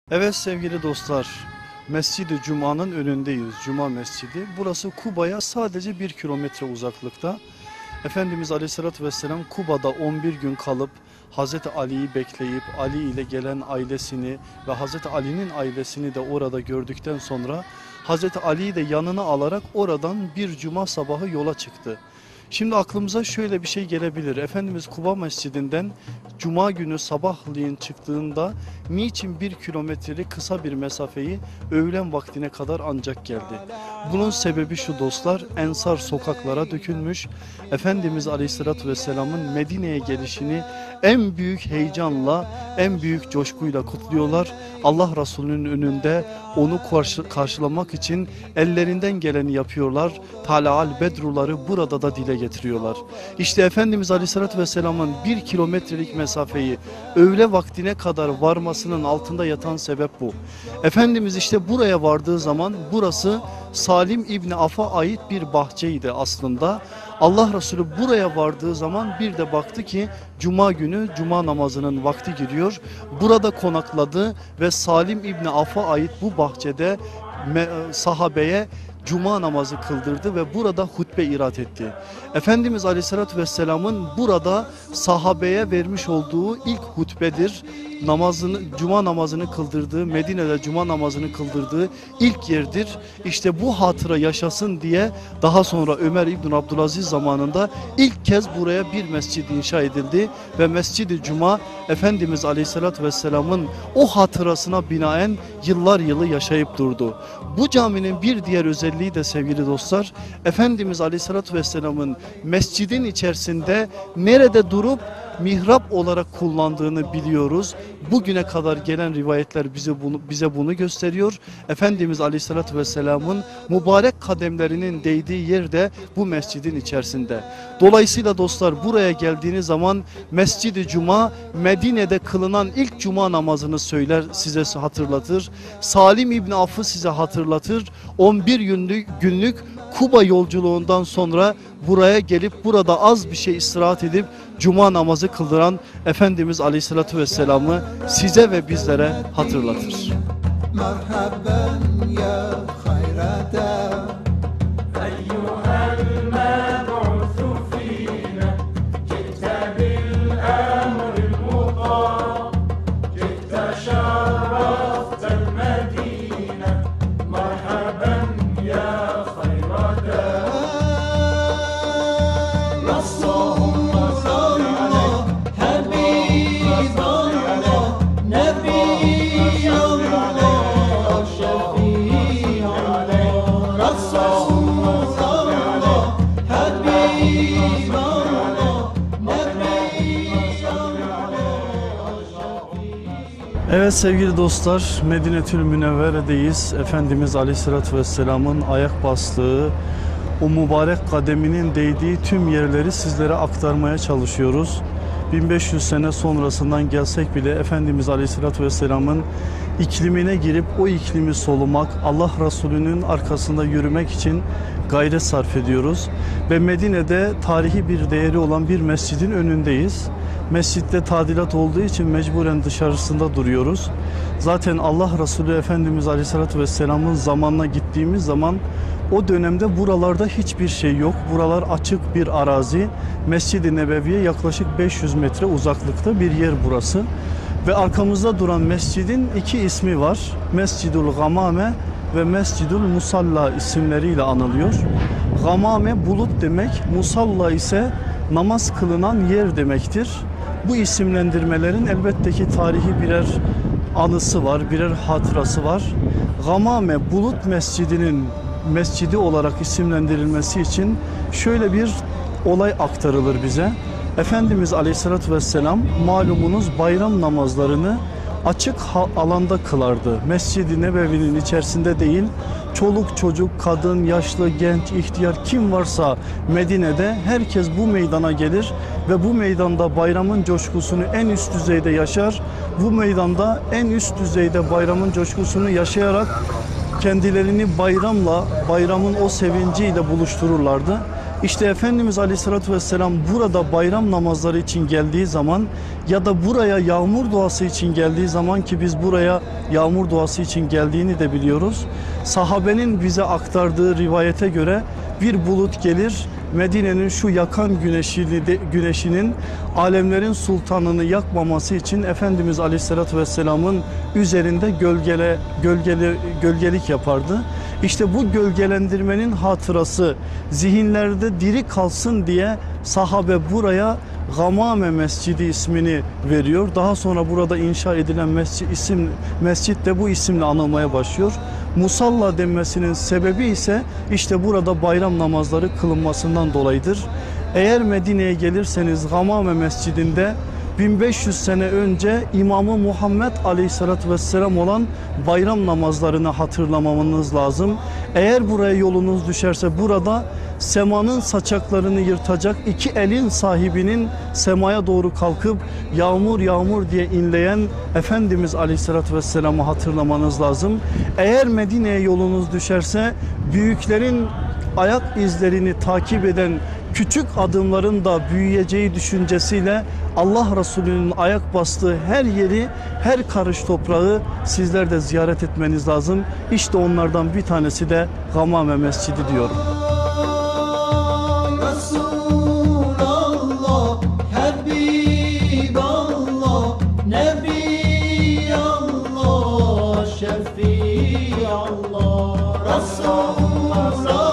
Evet sevgili dostlar, Mescid-i Cuma'nın önündeyiz. Cuma Mescidi. Burası Kuba'ya sadece 1 kilometre uzaklıkta. Efendimiz Aleyhisselatü Vesselam Kuba'da 11 gün kalıp Hazreti Ali'yi bekleyip Ali ile gelen ailesini ve Hazreti Ali'nin ailesini de orada gördükten sonra Hazreti Ali'yi de yanına alarak oradan bir cuma sabahı yola çıktı. Şimdi aklımıza şöyle bir şey gelebilir. Efendimiz Kuba Mescidinden Cuma günü sabahleyin çıktığında niçin 1 kilometrelik kısa bir mesafeyi öğlen vaktine kadar ancak geldi? Bunun sebebi şu dostlar, Ensar sokaklara dökülmüş. Efendimiz Aleyhisselatü Vesselam'ın Medine'ye gelişini en büyük heyecanla, en büyük coşkuyla kutluyorlar. Allah Resulü'nün önünde onu karşılamak için ellerinden geleni yapıyorlar. Tala'al bedruları burada da dile getiriyorlar. İşte Efendimiz Aleyhisselatü Vesselam'ın 1 kilometrelik mesafeyi öğle vaktine kadar varmasının altında yatan sebep bu. Efendimiz işte buraya vardığı zaman burası Salim İbni Af'a ait bir bahçeydi aslında. Allah Resulü buraya vardığı zaman bir de baktı ki Cuma günü Cuma namazının vakti giriyor. Burada konakladı ve Salim İbni Af'a ait bu bahçede sahabeye Cuma namazı kıldırdı ve burada hutbe irat etti. Efendimiz Aleyhisselatü Vesselam'ın burada sahabeye vermiş olduğu ilk hutbedir. Cuma namazını kıldırdığı, Medine'de Cuma namazını kıldırdığı ilk yerdir. İşte bu hatıra yaşasın diye daha sonra Ömer İbn Abdülaziz zamanında ilk kez buraya bir mescid inşa edildi ve Mescid-i Cuma Efendimiz Aleyhisselatü Vesselam'ın o hatırasına binaen yıllar yılı yaşayıp durdu. Bu caminin bir diğer özelliği de sevgili dostlar, Efendimiz Aleyhisselatü Vesselam'ın mescidin içerisinde nerede durup mihrap olarak kullandığını biliyoruz. Bugüne kadar gelen rivayetler bize bunu gösteriyor. Efendimiz Aleyhisselatü Vesselam'ın mübarek kademlerinin değdiği yer de bu mescidin içerisinde. Dolayısıyla dostlar buraya geldiğiniz zaman Mescid-i Cuma Medine'de kılınan ilk cuma namazını söyler, size hatırlatır. Salim İbni Aff'ı size hatırlatır. 11 günlük Kuba yolculuğundan sonra buraya gelip burada az bir şey istirahat edip Cuma namazı kıldıran Efendimiz Aleyhisselatü Vesselam'ı size ve bizlere hatırlatır. Merhaben ya hayrada eyyuhel meb'usu fîne ci'te bil emril muta ci'te şerraftel medine merhaben ya hayrada Evet sevgili dostlar, Medine-tül Münevvere'deyiz. Efendimiz Aleyhisselatü Vesselam'ın ayak bastığı, o mübarek kademinin değdiği tüm yerleri sizlere aktarmaya çalışıyoruz. 1500 sene sonrasından gelsek bile Efendimiz Aleyhisselatü Vesselam'ın iklimine girip o iklimi solumak, Allah Resulü'nün arkasında yürümek için gayret sarf ediyoruz. Ve Medine'de tarihi bir değeri olan bir mescidin önündeyiz. Mescitte tadilat olduğu için mecburen dışarısında duruyoruz. Zaten Allah Resulü Efendimiz Aleyhisselatü Vesselam'ın zamanına gittiğimiz zaman o dönemde buralarda hiçbir şey yok. Buralar açık bir arazi. Mescid-i Nebevi'ye yaklaşık 500 metre uzaklıkta bir yer burası. Ve arkamızda duran mescidin iki ismi var. Mescidul Gamame ve Mescidul Musalla isimleriyle anılıyor. Gamame bulut demek, Musalla ise namaz kılınan yer demektir. Bu isimlendirmelerin elbette ki tarihi birer anısı var, birer hatırası var. Gamame bulut mescidinin mescidi olarak isimlendirilmesi için şöyle bir olay aktarılır bize. Efendimiz Aleyhisselatü Vesselam malumunuz bayram namazlarını açık alanda kılardı. Mescid-i Nebevi'nin içerisinde değil, çoluk çocuk, kadın, yaşlı, genç, ihtiyar kim varsa Medine'de herkes bu meydana gelir ve bu meydanda bayramın coşkusunu en üst düzeyde yaşar. Bu meydanda en üst düzeyde bayramın coşkusunu yaşayarak kendilerini bayramla, bayramın o sevinciyle buluştururlardı. İşte Efendimiz Aleyhisselatü Vesselam burada bayram namazları için geldiği zaman ya da buraya yağmur duası için geldiği zaman, ki biz buraya yağmur duası için geldiğini de biliyoruz. Sahabenin bize aktardığı rivayete göre bir bulut gelir, Medine'nin şu yakan güneşinin alemlerin sultanını yakmaması için Efendimiz Aleyhisselatü Vesselam'ın üzerinde gölgelik yapardı. İşte bu gölgelendirmenin hatırası zihinlerde diri kalsın diye sahabe buraya Gamame Mescidi ismini veriyor. Daha sonra burada inşa edilen mescit de bu isimle anılmaya başlıyor. Musalla denmesinin sebebi ise işte burada bayram namazları kılınmasından dolayıdır. Eğer Medine'ye gelirseniz Gamame Mescidinde 1500 sene önce İmamı Muhammed Aleyhisselatü Vesselam olan bayram namazlarını hatırlamamanız lazım. Eğer buraya yolunuz düşerse burada semanın saçaklarını yırtacak iki elin sahibinin semaya doğru kalkıp yağmur yağmur diye inleyen Efendimiz Aleyhisselatü Vesselam'ı hatırlamanız lazım. Eğer Medine'ye yolunuz düşerse büyüklerin ayak izlerini takip eden küçük adımların da büyüyeceği düşüncesiyle Allah Resulü'nün ayak bastığı her yeri, her karış toprağı sizler de ziyaret etmeniz lazım. İşte onlardan bir tanesi de Gamame Mescidi diyorum. Resulallah, Habiballah, Nebiyallah, Şefiallah. Resulallah,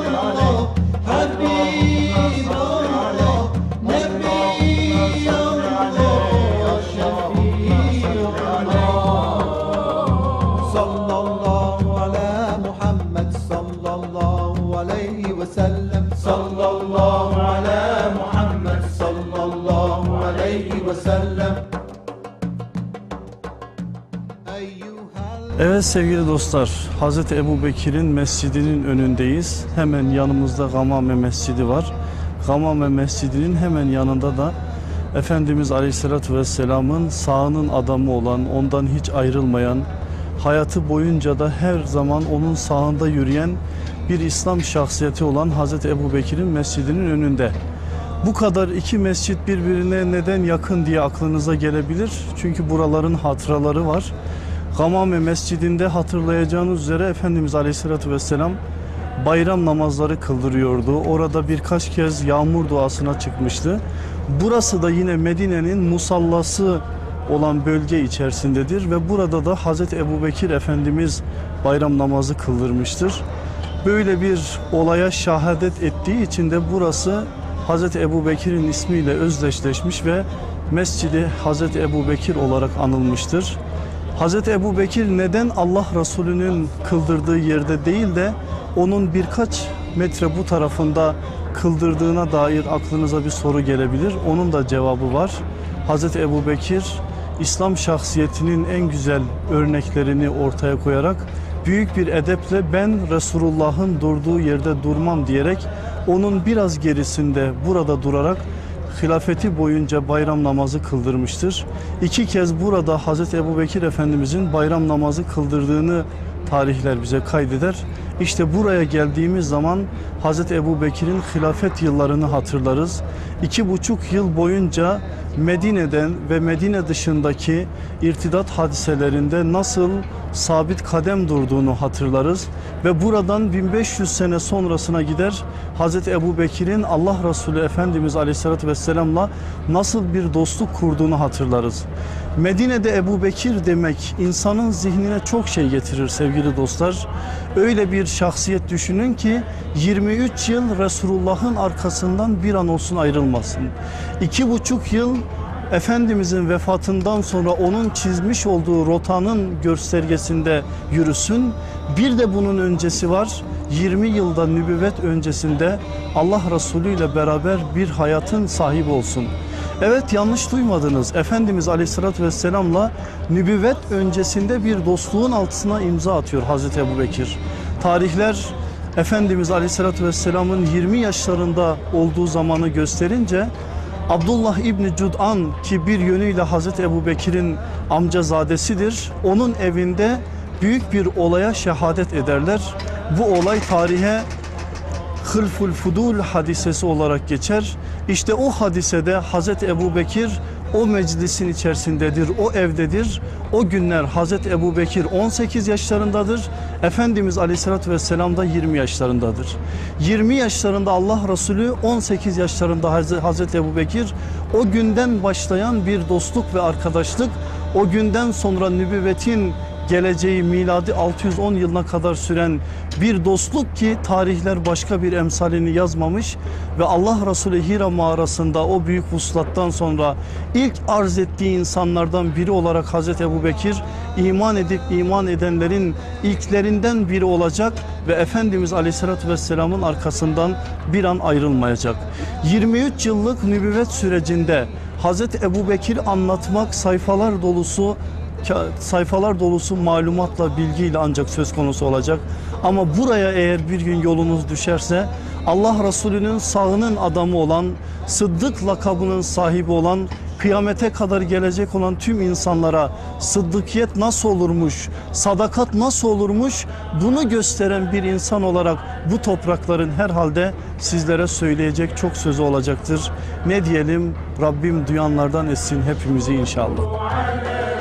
Habiballah, Nebiyallah, Şefiallah. Sallallahu ala Muhammed, sallallahu aleyhi ve sellem. Sallallahu ala Muhammed, sallallahu aleyhi ve sellem. Evet sevgili dostlar, Hazreti Ebubekir'in mescidinin önündeyiz. Hemen yanımızda Gamame Mescidi var. Gamame Mescidi'nin hemen yanında da Efendimiz Aleyhisselatü Vesselam'ın sağının adamı olan, ondan hiç ayrılmayan, hayatı boyunca da her zaman onun sağında yürüyen bir İslam şahsiyeti olan Hazreti Ebubekir'in mescidinin önünde. Bu kadar iki mescit birbirine neden yakın diye aklınıza gelebilir. Çünkü buraların hatıraları var. Gamame Mescidinde hatırlayacağınız üzere Efendimiz Aleyhisselatü Vesselam bayram namazları kıldırıyordu. Orada birkaç kez yağmur duasına çıkmıştı. Burası da yine Medine'nin musallası olan bölge içerisindedir ve burada da Hazreti Ebubekir Efendimiz bayram namazı kıldırmıştır. Böyle bir olaya şehadet ettiği için de burası Hazreti Ebubekir'in ismiyle özdeşleşmiş ve Mescidi Hazreti Ebubekir olarak anılmıştır. Hazreti Ebubekir neden Allah Resulü'nün kıldırdığı yerde değil de onun birkaç metre bu tarafında kıldırdığına dair aklınıza bir soru gelebilir. Onun da cevabı var. Hazreti Ebubekir İslam şahsiyetinin en güzel örneklerini ortaya koyarak büyük bir edeple ben Resulullah'ın durduğu yerde durmam diyerek onun biraz gerisinde burada durarak hilafeti boyunca bayram namazı kıldırmıştır. İki kez burada Hazreti Ebubekir Efendimizin bayram namazı kıldırdığını tarihler bize kaydeder. İşte buraya geldiğimiz zaman Hazreti Ebubekir'in hilafet yıllarını hatırlarız. 2,5 yıl boyunca Medine'den ve Medine dışındaki irtidat hadiselerinde nasıl sabit kadem durduğunu hatırlarız. Ve buradan 1500 sene sonrasına gider Hazreti Ebubekir'in Allah Resulü Efendimiz Aleyhisselatü Vesselam'la nasıl bir dostluk kurduğunu hatırlarız. Medine'de Ebubekir demek insanın zihnine çok şey getirir sevgili dostlar. Öyle bir şahsiyet düşünün ki 23 yıl Resulullah'ın arkasından bir an olsun ayrılmasın. 2,5 yıl Efendimizin vefatından sonra onun çizmiş olduğu rotanın göstergesinde yürüsün. Bir de bunun öncesi var. 20 yılda nübüvvet öncesinde Allah Resulü ile beraber bir hayatın sahibi olsun. Evet, yanlış duymadınız. Efendimiz Aleyhisselatü Vesselam'la nübüvvet öncesinde bir dostluğun altına imza atıyor Hazreti Ebubekir. Tarihler Efendimiz Aleyhisselatü Vesselam'ın 20 yaşlarında olduğu zamanı gösterince Abdullah İbni Cud'an, ki bir yönüyle Hazreti Ebubekir'in amcazadesidir, onun evinde büyük bir olaya şehadet ederler. Bu olay tarihe Hılful Fudul hadisesi olarak geçer. İşte o hadisede Hazreti Ebubekir o meclisin içerisindedir, o evdedir. O günler Hazreti Ebubekir 18 yaşlarındadır. Efendimiz Aleyhisselatü Vesselam da 20 yaşlarındadır. 20 yaşlarında Allah Resulü, 18 yaşlarında Hazreti Ebubekir. O günden başlayan bir dostluk ve arkadaşlık, o günden sonra nübüvvetin geleceği miladi 610 yılına kadar süren bir dostluk ki tarihler başka bir emsalini yazmamış ve Allah Resulü Hira mağarasında o büyük vuslattan sonra ilk arz ettiği insanlardan biri olarak Hazreti Ebubekir iman edip iman edenlerin ilklerinden biri olacak ve Efendimiz Aleyhisselatü Vesselam'ın arkasından bir an ayrılmayacak. 23 yıllık nübüvvet sürecinde Hazreti Ebubekir anlatmak sayfalar dolusu malumatla, bilgiyle ancak söz konusu olacak. Ama buraya eğer bir gün yolunuz düşerse Allah Resulü'nün sağının adamı olan, Sıddık lakabının sahibi olan, kıyamete kadar gelecek olan tüm insanlara sıddıkiyet nasıl olurmuş, sadakat nasıl olurmuş, bunu gösteren bir insan olarak bu toprakların herhalde sizlere söyleyecek çok sözü olacaktır. Ne diyelim, Rabbim duyanlardan etsin hepimizi inşallah.